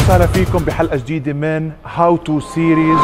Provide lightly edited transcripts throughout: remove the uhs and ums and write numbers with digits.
وسهلا فيكم بحلقة جديدة من هاو تو سيريز.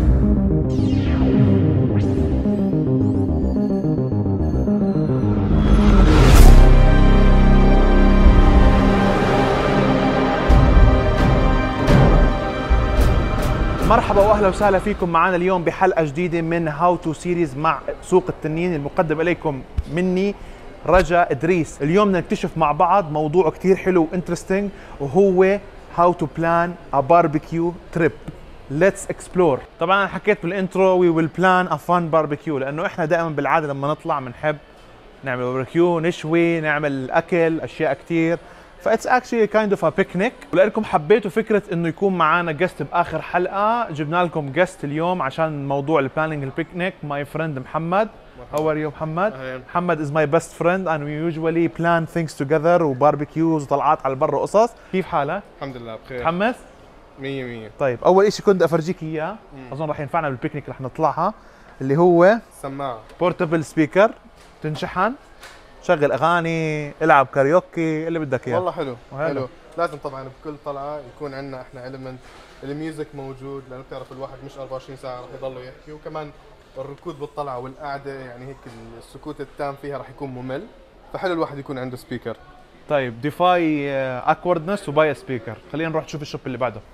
مرحبا واهلا وسهلا فيكم معنا اليوم بحلقة جديدة من هاو تو سيريز مع سوق التنين، المقدم اليكم مني رجا ادريس. اليوم بدنا نكتشف مع بعض موضوع كثير حلو وانترستينج، وهو how to plan a barbecue trip. Let's explore. طبعا انا حكيت بالانترو we will plan a fun barbecue، لانه احنا دائما بالعاده لما نطلع بنحب نعمل باربيكيو، نشوي، نعمل اكل، اشياء كثير. فإتس actually kind of a picnic. ولأنكم حبيتوا فكرة إنه يكون معنا جست بآخر حلقة، جبنا لكم جست اليوم عشان موضوع البلانينج البيكنيك. My friend محمد. How are you محمد؟ محمد is my best friend and we usually plan things together وباربيكيوز وطلعات على البر وقصص. كيف حالك؟ الحمد لله بخير. متحمس؟ 100. طيب أول شيء كنت أفرجيك إياه، أظن راح ينفعنا بالبيكنيك رح نطلعها، اللي هو سماعة بورتبل سبيكر، تنشحن، شغل اغاني، العب كاريوكي، اللي بدك اياه. والله حلو. لازم طبعا بكل طلعه يكون عندنا احنا المنت الميوزك موجود، لانه بتعرف الواحد مش 24 ساعه رح يضل يحكي، وكمان الركود بالطلعه والقعده يعني هيك السكوت التام فيها رح يكون ممل، فحلو الواحد يكون عنده سبيكر. طيب ديفاي اكوردنس وباي سبيكر. خلينا نروح نشوف الشوب اللي بعده.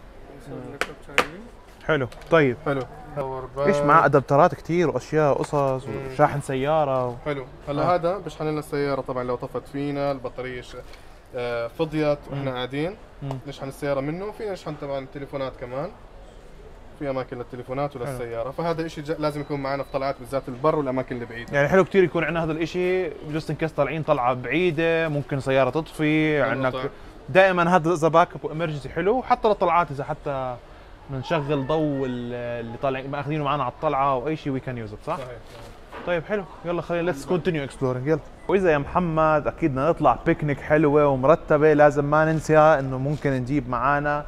حلو. طيب حلو. ايش مع ادابترات كثير واشياء وقصص وشاحن سياره حلو. هلا هذا بشحن لنا السياره، طبعا لو طفت فينا البطاريه فضيت واحنا قاعدين نشحن السياره منه. فينا نشحن طبعا التليفونات كمان، في اماكن للتليفونات وللسياره، فهذا شيء لازم يكون معنا في طلعات بالذات البر والاماكن اللي بعيده. يعني حلو كثير يكون عندنا هذا الشيء، جست ان كيس طالعين طلعه بعيده، ممكن سياره تطفي عندك دائما هذا اذا باك اب وامرجنسي حلو. حتى للطلعات اذا حتى بدنا نشغل ضوء اللي طالعين ماخذينه معنا على الطلعه او اي شيء وي كان يوز ات، صح؟ صحيح. طيب حلو، يلا خلينا ليتس كونتينيو اكسبلورينج. يلا. واذا يا محمد اكيد بدنا نطلع بيكنيك حلوه ومرتبه، لازم ما ننسى انه ممكن نجيب معنا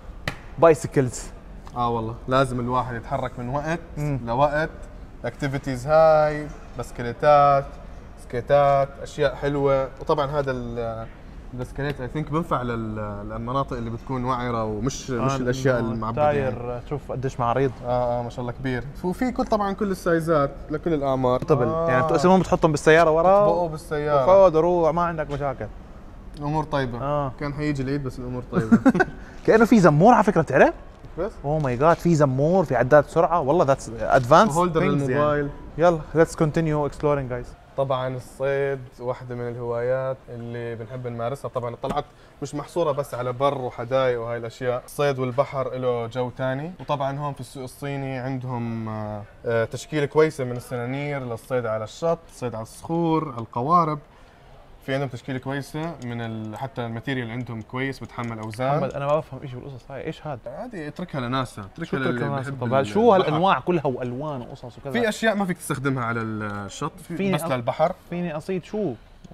بايسكلز. والله لازم الواحد يتحرك من وقت لوقت، اكتيفيتيز هاي، بسكليتات، سكيتات، اشياء حلوه. وطبعا هذا البسكليت اي ثينك بنفع للمناطق اللي بتكون وعره ومش مش الاشياء المعبده. تاير يعني. شوف قديش معريض. ما شاء الله كبير، وفي طبعا كل السايزات لكل الاعمار. يعني بتقسمهم بتحطهم بالسياره ورا، بقوا بالسياره وخذ روح، ما عندك مشاكل. الامور طيبه. كان حيجي العيد بس الامور طيبه. كانه في زمور على فكره، بتعرف؟ بس اوه ماي جاد، في زمور، في عداد سرعه، والله ذاتس ادفانس هولدر للموبايل يعني. يلا ليتس كونتينيو اكسبلورينج جايز. طبعا الصيد واحدة من الهوايات اللي بنحب نمارسها. طبعا الطلعات مش محصورة بس على بر وحدايق وهاي الأشياء، الصيد والبحر له جو تاني. وطبعا هون في السوق الصيني عندهم تشكيلة كويسة من السنانير للصيد على الشط، الصيد على الصخور، على القوارب. في عندهم تشكيلة كويسة من حتى الماتيريال عندهم كويس، بتحمل أوزان. محمد أنا ما بفهم شيء بالقصص هاي، إيش هذا؟ عادي اتركها لناسا، اتركها للناس. طب شو هالأنواع كلها وألوان وقصص وكذا؟ في أشياء ما فيك تستخدمها على الشط، بس للبحر. فيني أصيد شو؟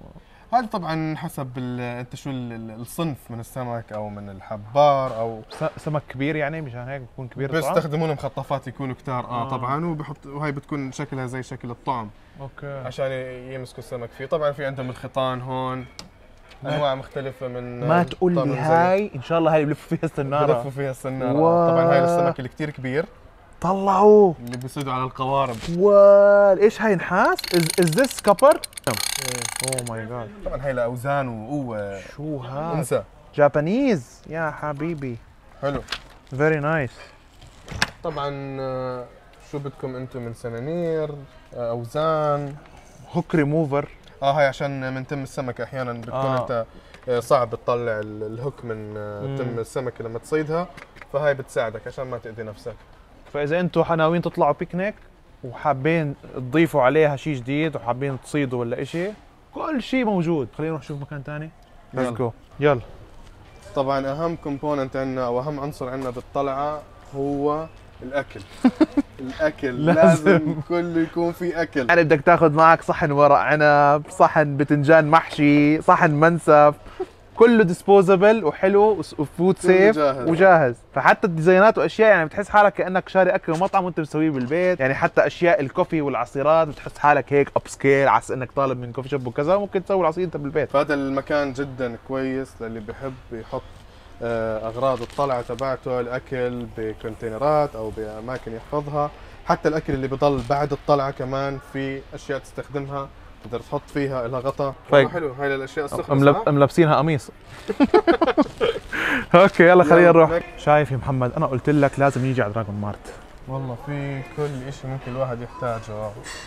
هذا طبعا حسب انت شو الصنف من السمك او من الحبار او سمك كبير يعني، مشان هيك بكون كبير. بيستخدمون مخطفات يكونوا كتار طبعا، وهي بتكون شكلها زي شكل الطعم. اوكي. عشان يمسكوا السمك فيه. طبعا في عندهم الخيطان هون انواع مختلفه من. ما تقول لي هاي ان شاء الله هاي بلفوا فيها السناره. بلفوا فيها السناره. طبعا هاي للسمك اللي كثير كبير. طلعوا اللي بيصيدوا على القوارب. ايش هاي نحاس؟ از ذس كبر؟ اوه ماي جاد. طبعا هاي لاوزان وقوه. شو هذا؟ انسى. جابانيز يا حبيبي. حلو. فيري نايس. طبعا شو بدكم انتم من سنانير، اوزان، هوك ريموفر. هاي عشان من تم السمكه احيانا بتكون انت صعب تطلع الهوك من تم السمكه لما تصيدها، فهاي بتساعدك عشان ما تاذي نفسك. فاذا انتم ناويين تطلعوا بيكنيك وحابين تضيفوا عليها شيء جديد وحابين تصيدوا ولا شيء، كل شيء موجود. خلينا نروح نشوف مكان ثاني. ليتس جو. يلا. طبعا اهم كومبوننت عندنا او اهم عنصر عندنا بالطلعه هو الاكل. الاكل لازم كله يكون في اكل. يعني بدك تاخذ معك صحن ورق عنب، صحن بتنجان محشي، صحن منسف، كله ديسبوزبل وحلو وفود سيف وجاهز. فحتى الديزاينات واشياء يعني بتحس حالك كانك شاري اكل ومطعم وانت مسويه بالبيت. يعني حتى اشياء الكوفي والعصيرات بتحس حالك هيك اب سكيل، على انك طالب من كوفي شوب وكذا، ممكن تسوي العصير انت بالبيت. فهذا المكان جدا كويس للي بحب يحط اغراض الطلعه تبعته، الاكل بكونتينرات او باماكن يحفظها، حتى الاكل اللي بضل بعد الطلعه كمان في اشياء تستخدمها تقدر تحط فيها لها غطاء. طيب. حلو هاي الاشياء السخنه. ملبسينها قميص. اوكي يلا خلينا نروح. شايف يا محمد انا قلت لك لازم نيجي على دراجون مارت. والله في كل شيء ممكن الواحد يحتاجه،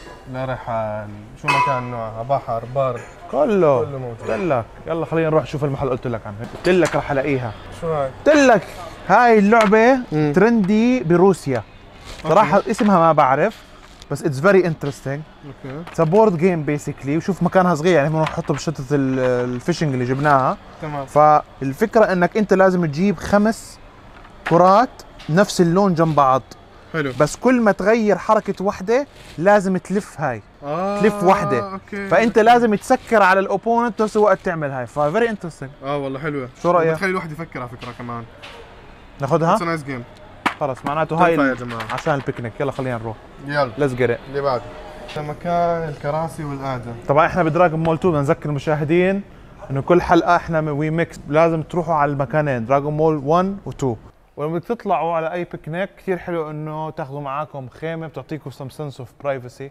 لرحل شو ما كان نوعها، بحر بر كله موجود. قلت لك يلا خلينا نروح نشوف المحل قلت لك عنه. قلت لك رح الاقيها. شو هاي؟ قلت لك هاي اللعبة ترندي بروسيا صراحة. اسمها ما بعرف بس اتس فيري انترستينج. اوكي اتس بورد جيم بيسكلي. وشوف مكانها صغير يعني بنروح نحطه بشتة الفيشنج اللي جبناها. تمام. فالفكرة انك انت لازم تجيب 5 كرات نفس اللون جنب بعض. حلو. بس كل ما تغير حركة وحدة لازم تلف هاي. تلف وحدة. اوكي. فانت لازم تسكر على الاوبوننت نفس الوقت تعمل هاي. ففيري انترستينج. والله حلوه. شو رأيك؟ بتخلي الواحد يفكر على فكره كمان. ناخذها؟ اتس نايس جيم. خلص معناته هاي يا جماعه عشان البيكنيك. يلا خلينا نروح. يلا ليتس جيت. اللي بعده مكان الكراسي والقعده. طبعا احنا بدراجون مول 2 بدنا نذكر المشاهدين انه كل حلقه احنا وي ميكس لازم تروحوا على المكانين دراجون مول 1 و 2. ولما تطلعوا على اي بيكنيك كثير حلو انه تاخذوا معاكم خيمه بتعطيكم سم سنس اوف برايفسي.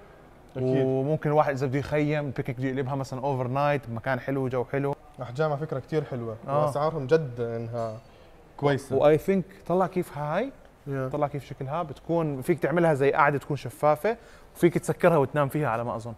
وممكن الواحد اذا بده يخيم البيكنيك بده يقلبها مثلا اوفر نايت بمكان حلو وجو حلو. احجام على فكره كثير حلوه واسعارهم جد انها كويسه. واي ثينك طلع كيف هاي طلع كيف شكلها. بتكون فيك تعملها زي قاعده تكون شفافه وفيك تسكرها وتنام فيها على ما اظن.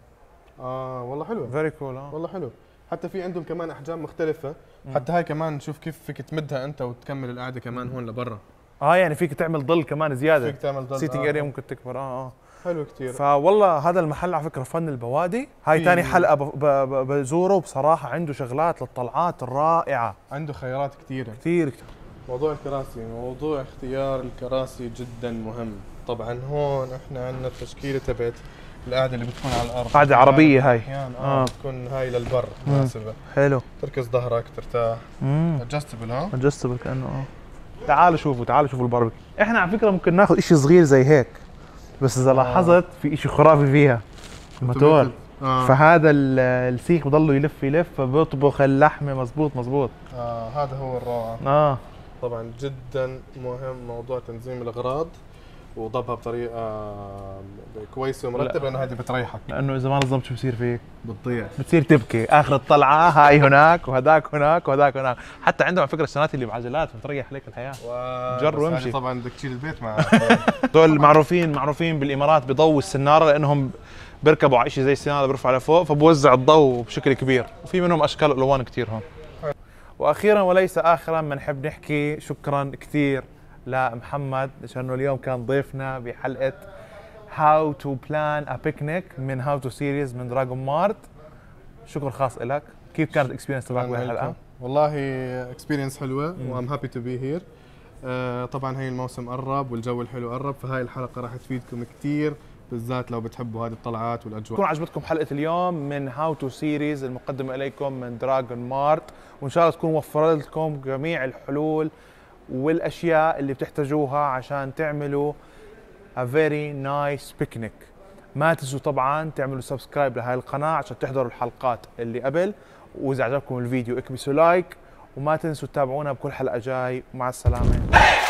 والله حلو. فيري كول. والله حلو. حتى في عندهم كمان احجام مختلفه. حتى هاي كمان شوف كيف فيك تمدها انت وتكمل القعده كمان هون لبرا. يعني فيك تعمل ظل كمان زياده. فيك تعمل ظل. سيتنج اريا ممكن تكبر. حلو كثير. فوالله هذا المحل على فكره فن البوادي. هاي ثاني حلقه بزوره وبصراحه عنده شغلات للطلعات الرائعه. عنده خيارات كثيره كثير. موضوع الكراسي، موضوع اختيار الكراسي جدا مهم. طبعا هون احنا عندنا التشكيله تبعت القعده اللي بتكون على الارض. قعده عربيه هاي. بتكون هاي للبر مناسبه. حلو. تركز ظهرك ترتاح. ادجستبل. ادجستبل كانه تعالوا شوفوا الباربيكيو. احنا على فكره ممكن ناخذ شيء صغير زي هيك بس اذا لاحظت في شيء خرافي فيها الموتور. فهذا السيخ بضله يلف فبيطبخ اللحمه مزبوط. هذا هو الروعه. طبعا جدا مهم موضوع تنظيم الاغراض وضبها بطريقه كويسه ومرتبه لانه هذه بتريحك. لانه اذا ما نظمت شو بصير فيك؟ بتضيع. بتصير تبكي اخر الطلعه. هاي هناك وهداك هناك وهداك هناك. حتى عندهم على فكره السنات اللي بعجلات بتريح عليك الحياه. جر وامشي. طبعا بدك تشيل البيت معك. دول معروفين بالامارات بضووا السناره لانهم بيركبوا على شيء زي السناره بيرفعوا لفوق فبوزع الضوء بشكل كبير. وفي منهم اشكال والوان كثير هون. واخيرا وليس اخرا بنحب نحكي شكرا كثير لمحمد لانه اليوم كان ضيفنا بحلقه هاو تو بلان ا بيكنيك من هاو تو سيريز من دراجون مارت. شكر خاص لك. كيف كانت الاكسبيرينس تبعك بهالحلقه؟ والله اكسبيرينس حلوه وام هابي تو بي هير. طبعا هي الموسم قرب والجو الحلو قرب فهاي الحلقه راح تفيدكم كثير بالذات لو بتحبوا هذه الطلعات والاجواء. تكون عجبتكم حلقه اليوم من هاو تو سيريز المقدمه اليكم من دراجون مارت وان شاء الله تكون وفرت لكم جميع الحلول والاشياء اللي بتحتاجوها عشان تعملوا a very nice picnic. ما تنسوا طبعا تعملوا سبسكرايب لهاي القناه عشان تحضروا الحلقات اللي قبل. واذا عجبكم الفيديو اكبسوا لايك وما تنسوا تتابعونا بكل حلقه جاي. ومع السلامه.